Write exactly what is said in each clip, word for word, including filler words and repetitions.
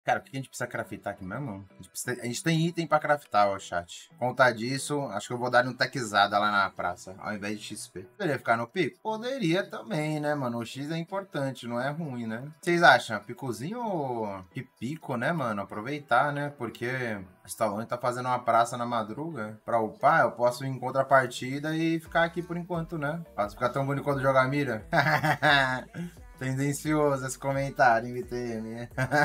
Cara, o que a gente precisa craftar aqui mesmo? A gente, precisa- a gente tem item pra craftar, ó, chat. Contar disso, acho que eu vou dar um techzada lá na praça, ao invés de X P. Poderia ficar no pico? Poderia também, né, mano? O X é importante, não é ruim, né? Vocês acham? Picozinho ou que pico, né, mano? Aproveitar, né? Porque a Stallone tá fazendo uma praça na madruga. Pra upar, eu posso ir em contrapartida e ficar aqui por enquanto, né? Posso ficar tão bonito quanto jogar mira. Tendencioso esse comentário, M T M.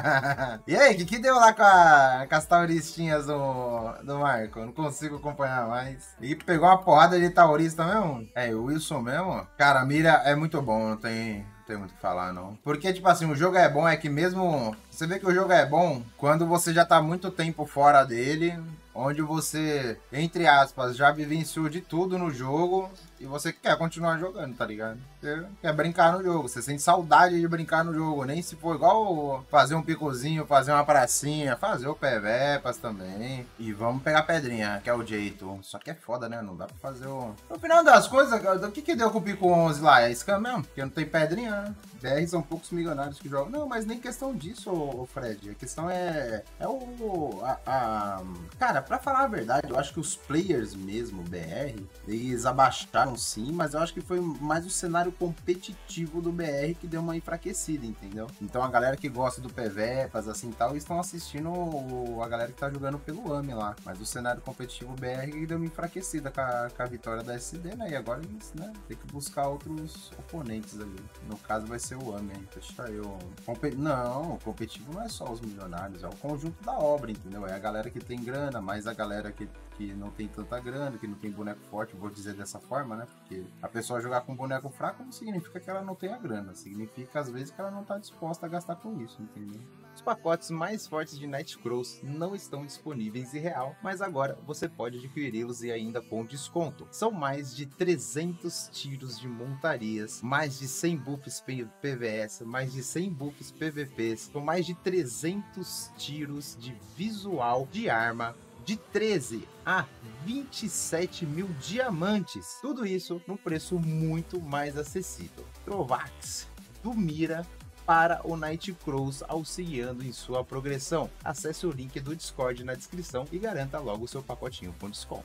E aí, o que, que deu lá com, a, com as tauristinhas do, do Marco? Eu não consigo acompanhar mais. E pegou uma porrada de taurista mesmo? É, o Wilson mesmo? Cara, a mira é muito bom, não tem, não tem muito o que falar, não. Porque, tipo assim, o jogo é bom, é que mesmo... Você vê que o jogo é bom quando você já tá muito tempo fora dele, onde você, entre aspas, já vivenciou de tudo no jogo e você quer continuar jogando, tá ligado? Você quer brincar no jogo, você sente saudade de brincar no jogo, nem se for igual fazer um picozinho, fazer uma pracinha, fazer o Pevepas também. E vamos pegar pedrinha, que é o jeito. Só que é foda, né? Não dá pra fazer o... No final das coisas, o que que deu com o Pico onze lá? É scam mesmo? Porque não tem pedrinha, né? B R são poucos milionários que jogam. Não, mas nem questão disso, ô Fred. A questão é... É o... A, a... Cara, pra falar a verdade, eu acho que os players mesmo, B R, eles abaixaram sim, mas eu acho que foi mais o cenário competitivo do B R que deu uma enfraquecida, entendeu? Então a galera que gosta do Pevepas, assim, tal, estão assistindo o... a galera que tá jogando pelo A M lá. Mas o cenário competitivo B R que deu uma enfraquecida com a, com a vitória da S D, né? E agora eles, né, tem que buscar outros oponentes ali. No caso vai ser o A M, hein? Deixa eu... Compe... Não, o competitivo não é só os milionários, é o conjunto da obra, entendeu? É a galera que tem grana, mais a galera que, que não tem tanta grana, que não tem boneco forte, vou dizer dessa forma, né? Porque a pessoa jogar com boneco fraco não significa que ela não tenha grana, significa às vezes que ela não tá disposta a gastar com isso, entendeu? Os pacotes mais fortes de Nightcrawls não estão disponíveis em real, mas agora você pode adquiri-los e ainda com desconto. São mais de trezentos tiros de montarias, mais de cem buffs P V S, mais de cem buffs P V Ps, com mais de trezentos tiros de visual de arma, de treze a vinte e sete mil diamantes. Tudo isso num preço muito mais acessível. Trovax do Mira para o Nightcrawls, auxiliando em sua progressão. Acesse o link do Discord na descrição e garanta logo o seu pacotinho com desconto.